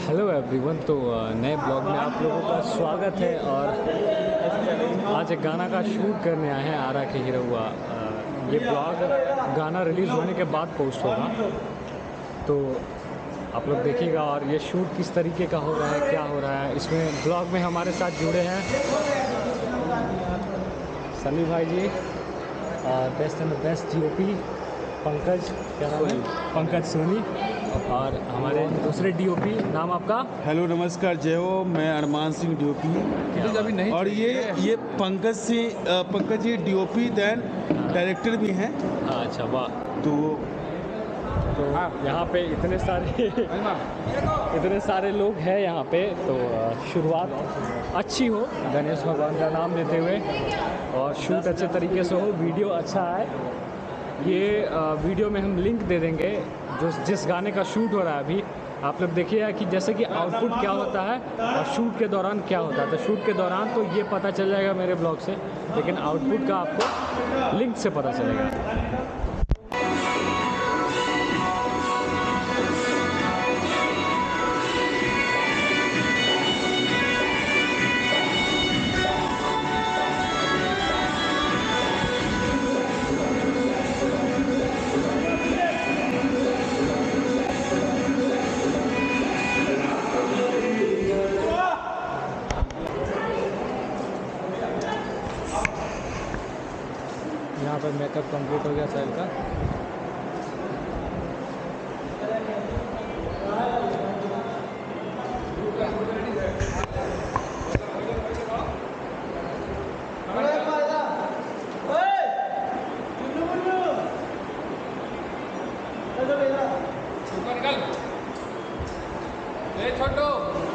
Hello everyone. तो नए blog में आप लोगों का स्वागत है। और आज एक गाना का शूट करने आए हैं आरा के हिरौआ। ये ब्लॉग गाना रिलीज़ होने के बाद पोस्ट होगा, तो आप लोग देखिएगा। और ये शूट किस तरीके का हो रहा है, क्या हो रहा है, इसमें ब्लॉग में हमारे साथ जुड़े हैं सनी भाई ji, best and best DOP Pankaj, क्या नाम है, पंकज सोनी, और हमारे दूसरे डीओपी, नाम आपका? हेलो नमस्कार, जय हो। मैं अरमान सिंह डीओपी। अभी नहीं। और ये Pankaj ji DOP then director भी हैं। अच्छा, वाह। तो यहाँ पे इतने सारे लोग हैं यहाँ पे। तो शुरुआत अच्छी हो गणेश भगवान का नाम लेते हुए, और शूट अच्छे तरीके से हो, वीडियो अच्छा आए। ये वीडियो में हम लिंक दे देंगे जिस गाने का शूट हो रहा है अभी। आप लोग देखिएगा कि जैसे कि आउटपुट क्या होता है और शूट के दौरान क्या होता है। तो शूट के दौरान तो ये पता चल जाएगा मेरे ब्लॉग से, लेकिन आउटपुट का आपको लिंक से पता चलेगा। यहाँ पर मेकअप कंप्लीट हो गया साहिल का। छोटो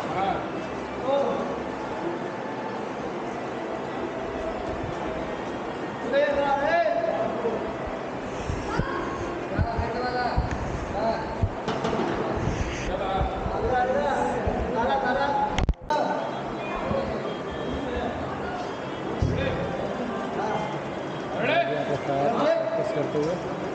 प्रैक्टिस करते हुए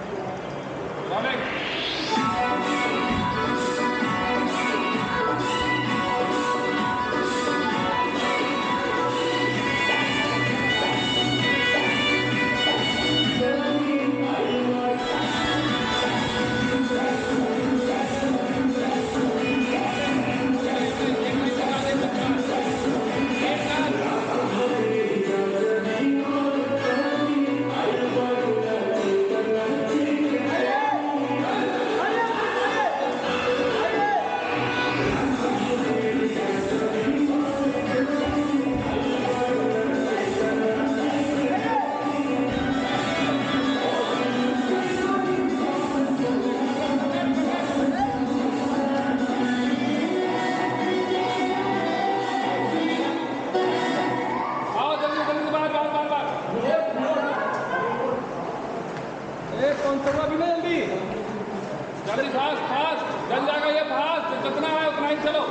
जल्दी फास्ट जल जाएगा ये फास्ट, जितना है उतना ही चलो।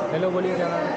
हेलो बोलिए क्या नाम है?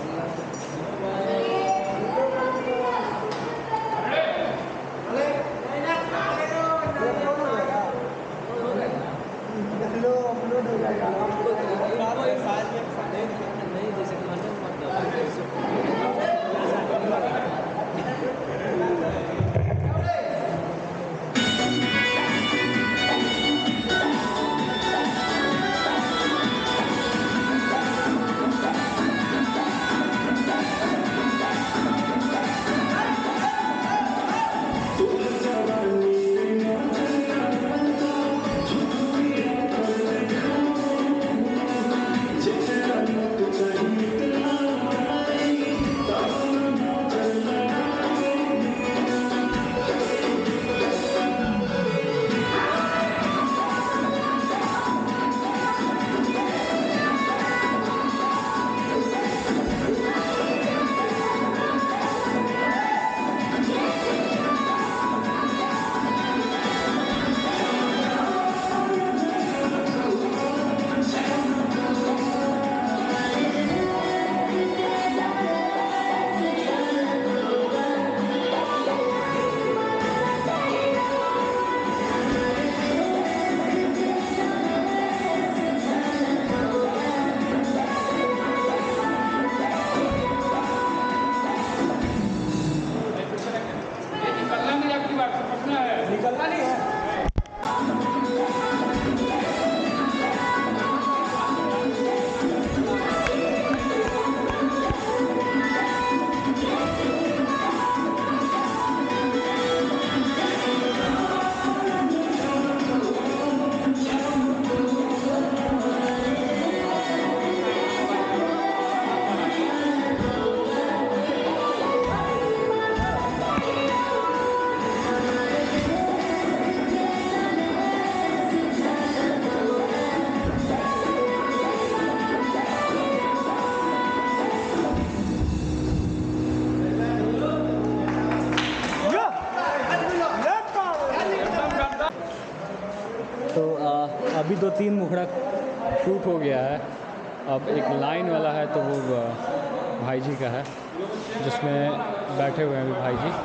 निकलना नहीं, आपकी बात समझना है, निकलना नहीं है। तो अभी 2-3 मुखड़ा शूट हो गया है। अब एक लाइन वाला है तो वो भाई जी का है, जिसमें बैठे हुए हैं अभी भाई जी।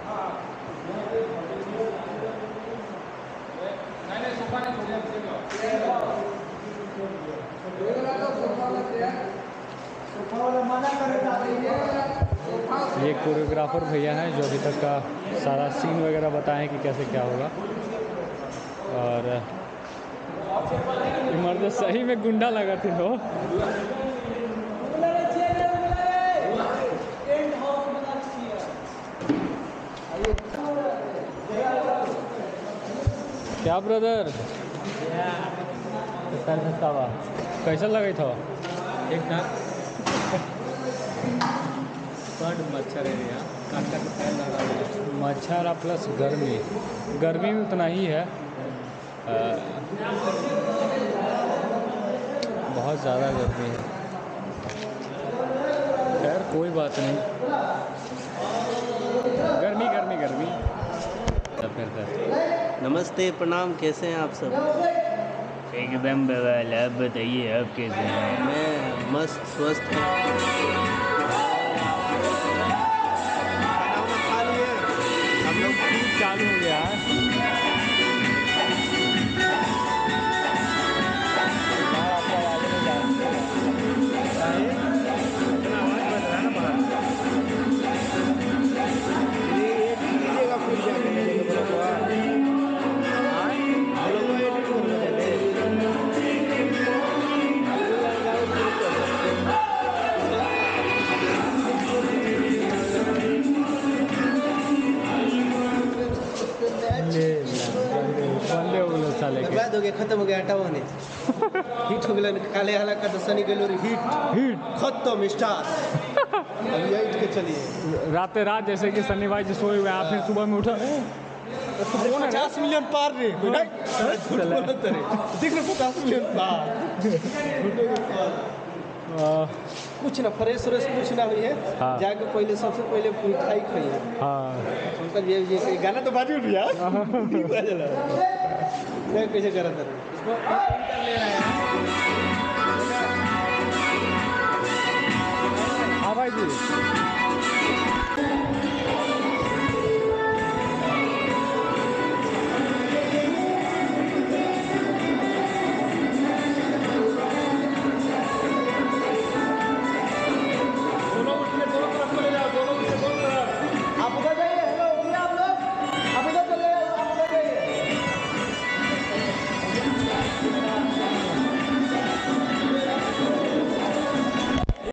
ये कोरियोग्राफर भैया हैं जो अभी तक का सारा सीन वगैरह बताएं कि कैसे क्या होगा। और मर्द सही में गुंडा लगा थे तो क्या ब्रदर कैसा लगे था? एक ना बड़ मच्छर है यहाँ, काटा का पैर लगा हुआ है। मच्छर प्लस गर्मी, गर्मी भी उतना ही है, बहुत ज़्यादा गर्मी है। खैर कोई बात नहीं, गर्मी गर्मी गर्मी। फिर नमस्ते, प्रणाम, कैसे हैं आप सब? एकदम बवाल। आप बताइए आप कैसे हैं? मैं मस्त स्वस्थ हूँ। खाना वाना खा लिए? हम लोग शूट चालू हो गया है। बंदे हो गए साले के। बर्बाद हो गया, खत्म हो गया, हटाओ नहीं। हिट हो गया, काले हाला का दसनी गेलो रे, हिट हिट खत्म, स्टार। अब यही के चलिए। रात रात जैसे कि सन्नी भाई जी सोए हुए हैं, फिर सुबह में उठा 50 मिलियन पार रे, देख रहे 50 मिलियन पार। कुछ ना फ्रेश व्रेश कुछ ना हुई है। हाँ। जाके पहले सबसे पहले मिठाई खाइए। हाँ मतलब ये गाना तो बाजू उठ यार। कैसे करा था? पाहिजे